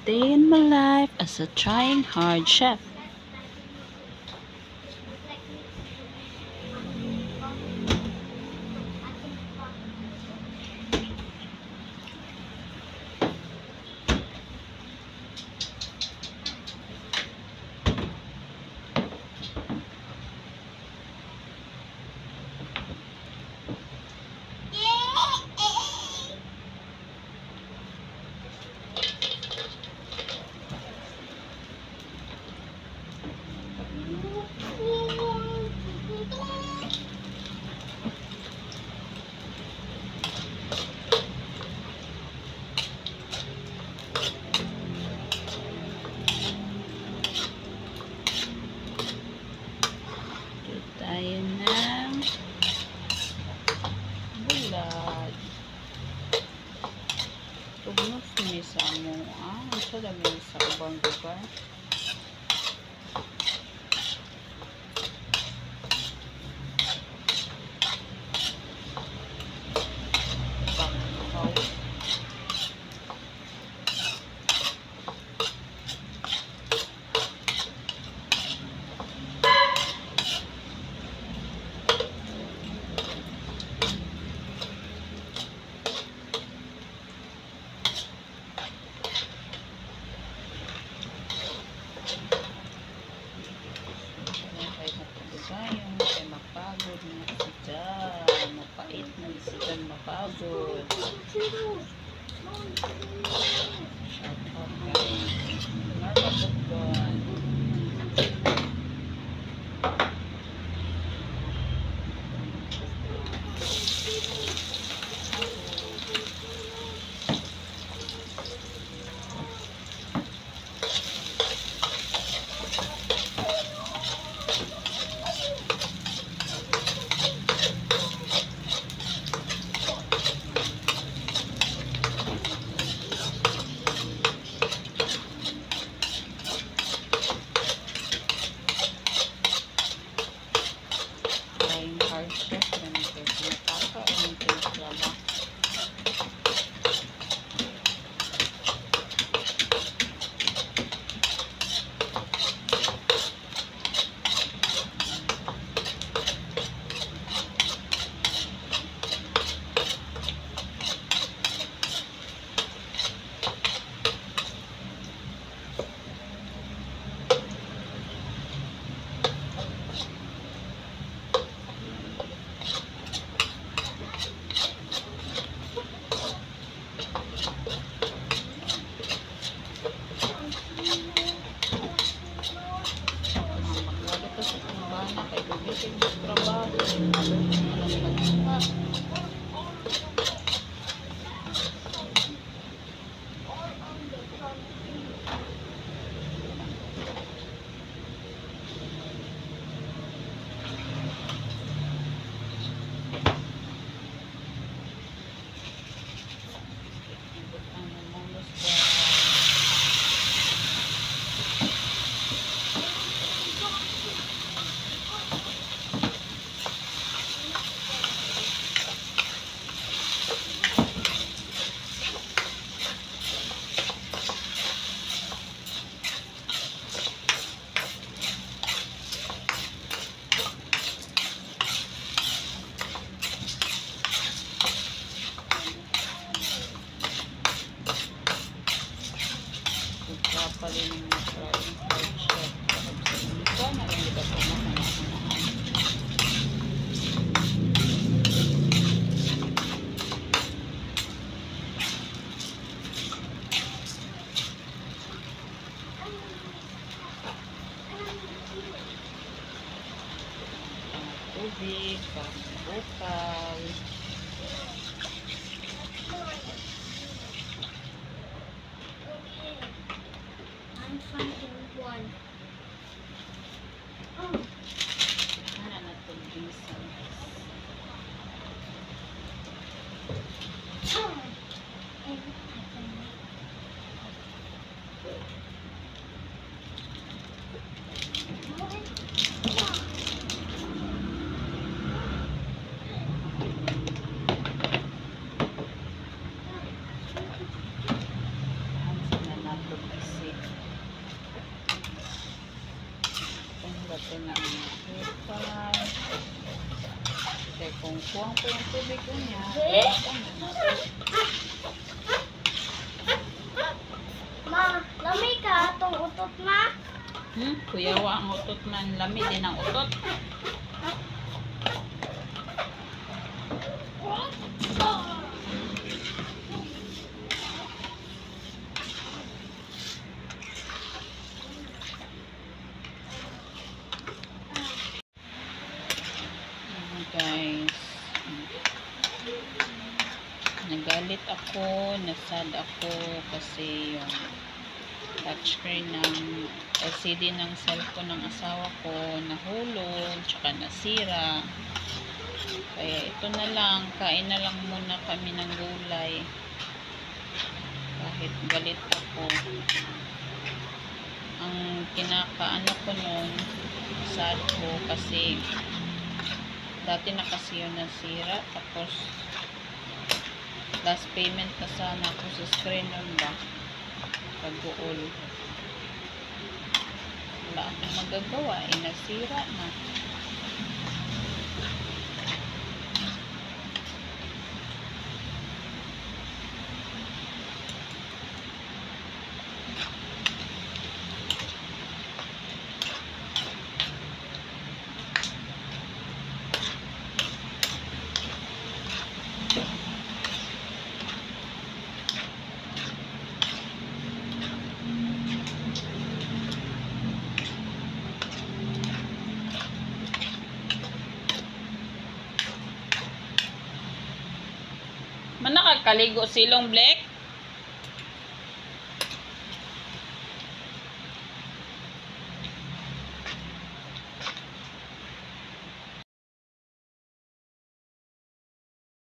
day in my life as a trying hard chef. Tayo ng bulag. Tugnos ni sa mo. Ito lagi sa ubang lugar. Yung kay mapagod na sida, mapait na sida, mapagod. Shout out guys. Marmabugban. Paling trying hard chef. Ito na lang dito po tubig, bukal. I'm finding one. Oh. Ano na ito? Gisan. ko na ang hipay. Kaya kung kuwang po yung tubig ko niya, Ma, lamay ka itong utot na. kuyawa ang utot man. Lami din ang utot. Guys, nagalit ako, nasad ako kasi yung touchscreen ng LCD ng cellphone ng asawa ko nahulog, tsaka nasira. Kaya ito na lang, kain na lang muna kami ng gulay kahit galit ako. Ang kinakaano ko nun, sad ko kasi dati na kasi yun nasira, tapos last payment na sana ako sa screen nun ba pag-uol. Wala akong magagawa, nasira na. Man nakakaligo silong Black?